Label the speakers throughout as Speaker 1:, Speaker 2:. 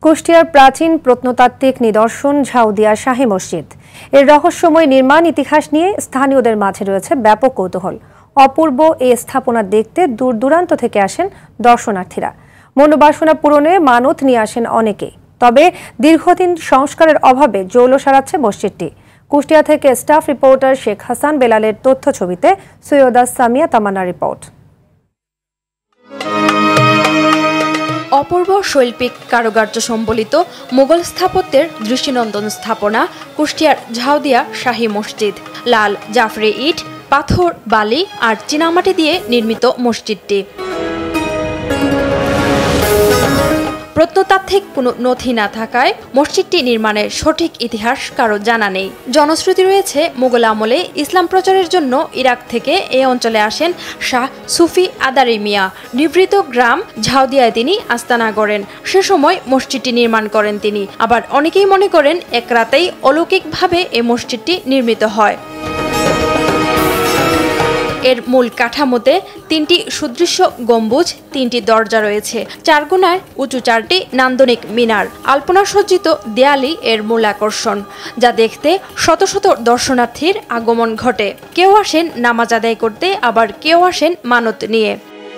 Speaker 1: কুষ্টিয়ার প্রাচীন প্রত্নতাত্ত্বিক নিদর্শন ঝাউদিয়া শাহী মসজিদ এর রহস্যময় নির্মাণ ইতিহাস নিয়ে স্থানীয়দের মাঝে রয়েছে ব্যাপক কৌতূহল। অপূর্ব এই স্থাপনা দেখতে দূর দূরান্ত থেকে আসেন দর্শনার্থীরা। মনোবাসনা পূরণে মানত নিয়ে আসেন অনেকে। তবে দীর্ঘদিন সংস্কারের অভাবে জৌলুস হারাচ্ছে মসজিদটি। কুষ্টিয়া থেকে স্টাফ রিপোর্টার শেখ হাসান বেলালের তথ্য ছবিতে সৈয়দা সামিয়া তামান্নার রিপোর্ট।
Speaker 2: অপূর্ব শৈল্পিক কারুকার্য সম্বলিত মোগল স্থাপত্যের দৃষ্টিনন্দন স্থাপনা কুষ্টিয়ার ঝাউদিয়া শাহী মসজিদ। লাল জাফরি ইট, পাথর, বালি আর চীনামাটি দিয়ে নির্মিত মসজিদটি। প্রত্নতাত্ত্বিক কোনো নথি না থাকায় মসজিদটি নির্মাণের সঠিক ইতিহাস কারো জানা নেই। জনশ্রুতি রয়েছে মোগল আমলে ইসলাম প্রচারের জন্য ইরাক থেকে এই অঞ্চলে আসেন শাহ সুফি আদারি মিয়া। নিভৃত গ্রাম ঝাউদিয়ায় তিনি আস্তানা গড়েন। সে সময় মসজিদটি নির্মাণ করেন তিনি। আবার অনেকেই মনে করেন এক রাতেই অলৌকিকভাবে এই মসজিদটি নির্মিত হয়। এর মূল কাঠামোতে 3টি সুদৃশ্য গম্বুজ, 3টি দরজা রয়েছে, 4 কোণায় উঁচু 4টি নান্দনিক মিনার, আলপনা সজ্জিত দেয়ালই এর মূল আকর্ষণ, যা দেখতে শত শত দর্শনার্থীর আগমন ঘটে। কেউ আসেন নামাজ আদায় করতে, আবার কেউ আসেন মানত নিয়ে।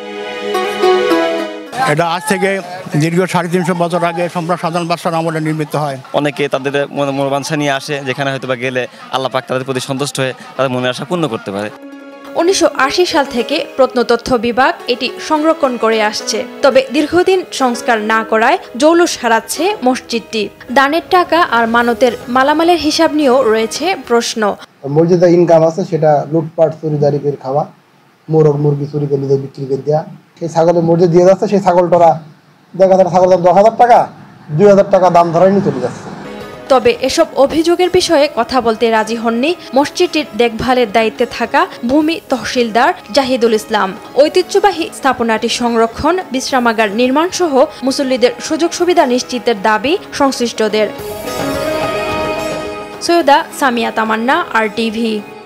Speaker 3: এটা আজ থেকে দীর্ঘ 350 বছর আগে সম্রাট সাধারণ বাদশার আমলে নির্মিত হয়।
Speaker 4: অনেকে তাদের মনোবাঞ্ছা নিয়ে আসে, যেখানে হয়তো বা গেলে আল্লাহ পাক তাদের প্রতি সন্তুষ্ট হয়ে তাদের মনের আশা পূর্ণ করতে পারে।
Speaker 2: 1980 সাল থেকে প্রত্নতত্ত্ব বিভাগ এটি সংরক্ষণ করে আসছে। তবে দীর্ঘদিন সংস্কার না করায় জৌলুস হারাচ্ছে মসজিদটি। দানের টাকা আর মানতের মালামালের হিসাব নিয়েও রয়েছে প্রশ্ন।
Speaker 5: মসজিদে ইনকাম আছে, সেটা লুটপাট চুরিদারি করে খাওয়া, মোরগ মুরগি চুরি করে নিজে বিক্রি করে দেওয়া। সেই ছাগলের মসজিদ দিয়ে যাচ্ছে, সেই ছাগলটা দেখা যায় ছাগল দাম 10,000 টাকা, 2,000 টাকা দাম ধরাই নিয়ে চলে যাচ্ছে।
Speaker 2: তবে এসব অভিযোগের বিষয়ে কথা বলতে রাজি হননি মসজিদটির দেখভালের দায়িত্বে থাকা ভূমি তহসিলদার জাহিদুল ইসলাম। ঐতিহ্যবাহী স্থাপনাটি সংরক্ষণ, বিশ্রামাগার নির্মাণ সহ মুসল্লিদের সুযোগ সুবিধা নিশ্চিতের দাবি সংশ্লিষ্টদের। সৈয়দা সামিয়া তামান্না, RTV।